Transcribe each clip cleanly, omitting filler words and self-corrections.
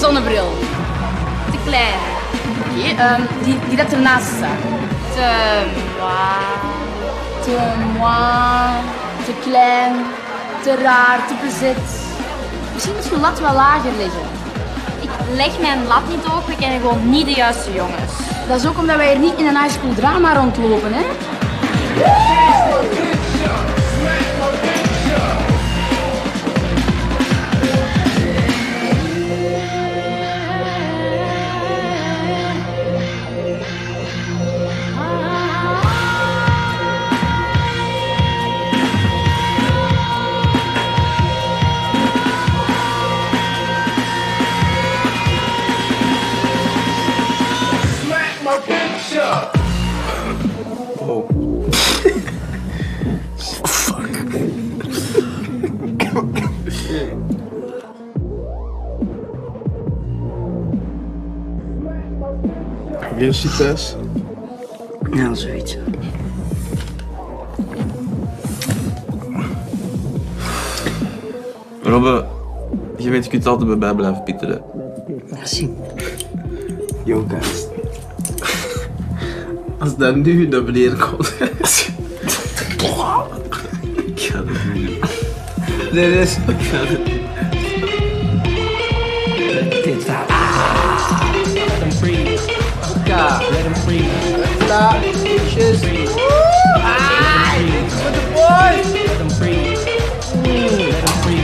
zonnebril. Te klein. Oké, die dat ernaast staat. Te moi, te klein, te raar, te bezet. Misschien moet je lat wel lager leggen. Ik leg mijn lat niet hoog, we kennen gewoon niet de juiste jongens. Dat is ook omdat wij hier niet in een high school drama rondlopen, hè? Oh. Fuck. Weer shit thuis? Ja, zoiets. Robbe, je weet, je kunt altijd bij mij blijven pieteren. Merci. Yo, guys. Als dat nu naar beneden komt. Ik ga dat niet doen. Nee, nee. Dit gaat. Let them free. Ja. Let them free. Klaar. Tjus. Dit is voor de boys. Let them free. Let them free.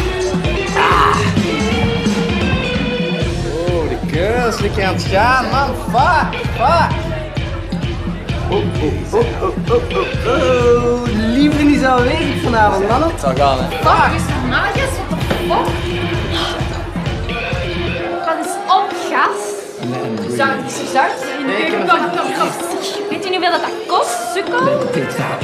Oh, de girls, lekker aan het gaan, man. Fuck, fuck. Oh. De liefde is aanwezig vanavond, mannen. Het zal gaan, hè. Fuck, is het maagjes? What the fuck? Wat is op, gast? Zuid. Kom. Weet je nu hoeveel dat kost, sukkel? Dit gaat.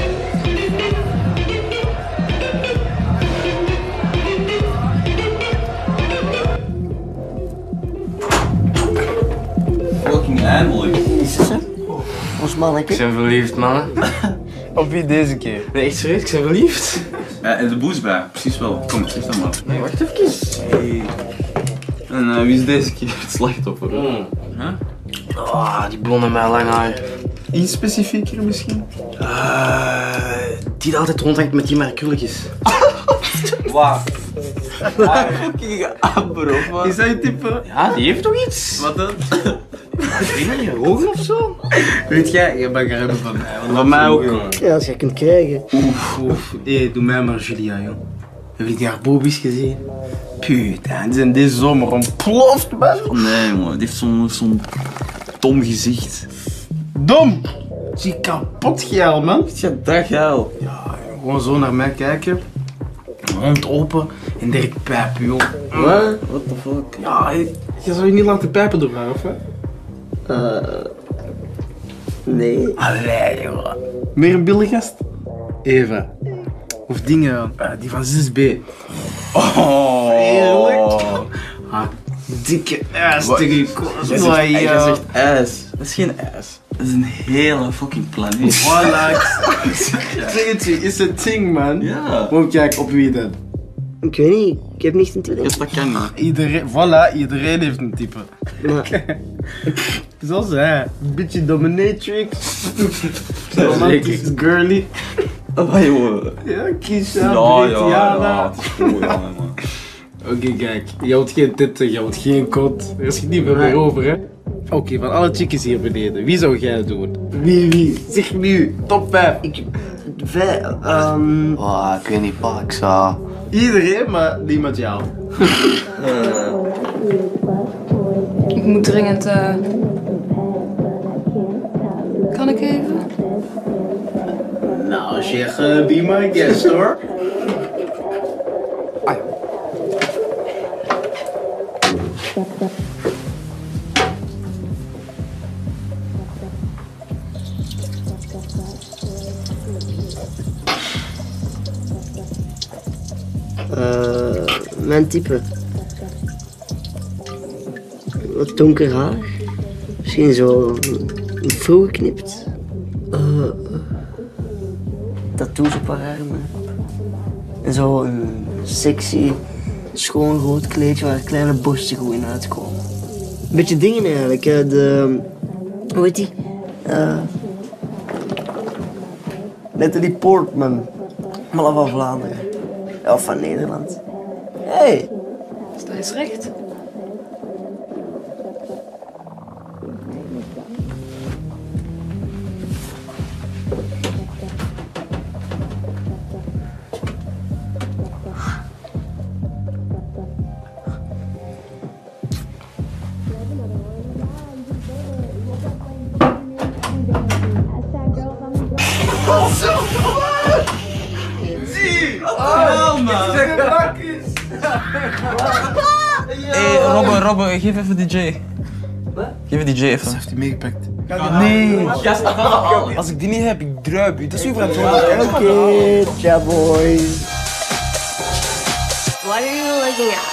Fucking eindelijk. Is het zo? Ons manneke. Ik ben verliefd, mannen. Op wie deze keer? Nee, echt serieus, ik ben verliefd. Ja, en de boost bij, precies wel. Kom, zeg dat maar. Nee, wacht even. Hey. En wie is deze keer het slachtoffer? Huh? Oh, die blonde met lang haar. Iets specifieker misschien? Die dat altijd rondhangt met die maar krullig is. Wauw. Fucking bro, man. Is dat je type? Ja, die heeft toch iets? Wat dan? Ik weet niet, ogen of zo? Weet jij, je mag er hebben van mij. Van mij ook. Ja, als jij kunt krijgen. Oef. Hé, doe mij maar Julia, joh. Heb je die haar boobies gezien? Putain, die zijn deze zomer ontploft, man. Oh, nee, man. Die heeft zo'n dom gezicht. Dom! Zie kapot geil, man. Ja, dag, geil. Ja, gewoon zo naar mij kijken. Mond open en direct pijpen, joh. Wat? What the fuck? Ja, je zou je niet laten pijpen door haar, of hè? Nee. Allee, joh. Meer een billigast? Eva. Of dingen, die van 6B. Oh. Eerlijk? Ah, dikke ass Wat? tegen je Jij zegt ijs. Dat is geen ijs. Dat is een hele fucking planeet. Voilà. Zeg het je, is een thing, man. Ja. Gewoon kijk op wie dan. Ik weet niet. Ik heb niks in te Dus denken. dat kan niet. Iedereen, voilà, iedereen heeft een type. Maar Zoals hij. Een beetje dominatrix. Zeker. Romantisch girly. Oh, maar jongen. Ja, Kisha, Ja, Britiana. het is goed, ja, man. Oké, kijk. Je houdt geen titten, je houdt geen kot. Er is niet meer meer over, hè. Oké, van alle chickies hier beneden, wie zou jij doen? Wie? Zeg nu, top 5. Oh, ik weet niet, pa, ik zou... Iedereen, maar niemand jou. Ik moet dringend. Kan ik even? Nou, zeg, be my guest, hoor. Mijn type. Wat donker haar. Misschien zo een vrouw geknipt. Tattoos op haar armen. En zo een sexy schoon rood kleedje waar kleine borstje gewoon in uitkomen. Een beetje dingen eigenlijk, hoe heet die? Natalie Portman, maar van Vlaanderen. Ja, of van Nederland. Hey. Dat is recht. Hey, Robben, geef even DJ. Wat? Geef DJ even. Heeft hij meegepakt? Nee. Als ik die niet heb, ik druip. Dat is uw verantwoordelijkheid. Oké, ciao boys. What are you looking at?